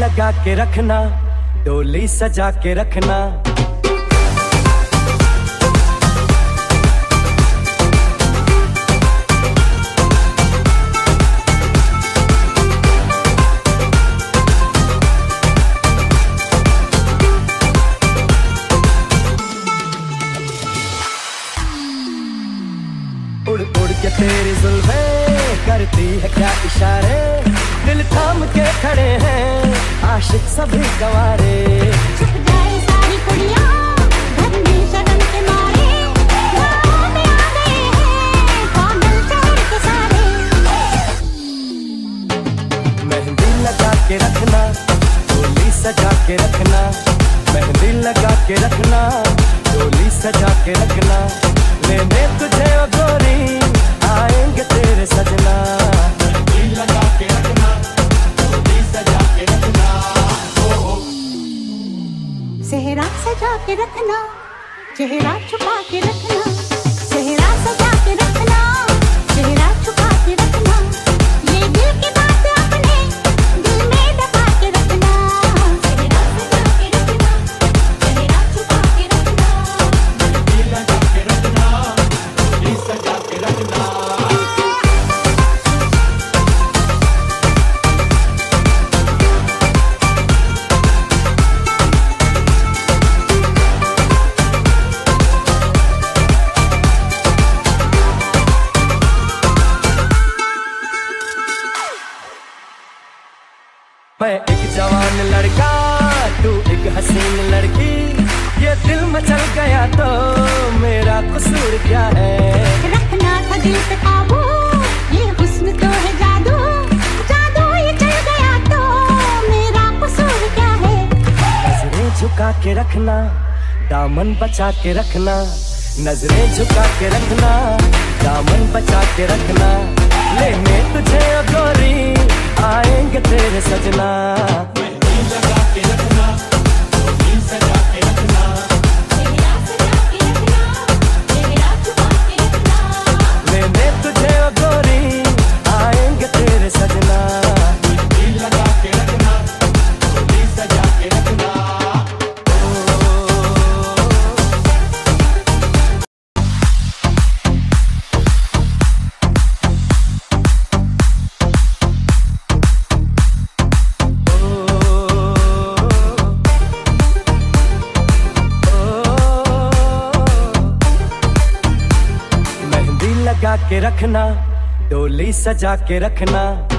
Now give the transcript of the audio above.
लगा के रखना, डोली सजा के रखना। उड़ उड़ के तेरी जुल्फें करती है क्या इशारे, दिल थाम के खड़े हैं आशिक सभी गवारे। छुप जाए सारी कुड़ियां धन्नी शगन के मारे, गाँव में आ गए हैं पागल शहर के सारे। मेहंदी लगा के रखना, डोली सजा के रखना। मेहंदी लगा के रखना, डोली सजा के रखना। लेने तुझे ओ गोरी आएंगे तेरे सजना। मेहंदी लगा के रखना, डोली सजा के रखना। सेहरा सजा के रखना, चेहरा छुपा के रखना। सेहरा सजा के रखना, चेहरा छुपा के रखना। ये दिल की बात अपने दिल में दबा के रखना। सेहरा सजा के रखना, चेहरा छुपा के रखना। मेहंदी लगा के रखना, डोली सजा के रखना। मैं एक जवान लड़का, तू एक हसीन लड़की। ये दिल मचल गया तो मेरा कसूर क्या है। रखना था दिल पे काबू, ये हुस्न तो है जादू। जादू ये चल गया तो मेरा कसूर क्या है। नजरें झुका के रखना, दामन बचा के रखना। नजरें झुका के रखना, दामन बचा के रखना। लेने तुझे ओ गोरी आएंगे तेरे सजना। मेहंदी लगा के रखना, डोली सजा के रखना। चेहरा सजा के रखना, चेहरा छुपा के रखना। लेने तुझे ओ गोरी आएंगे तेरे सजना। मेहंदी लगा के रखना, डोली सजा के रखना। लगा के रखना, डोली सजा के रखना।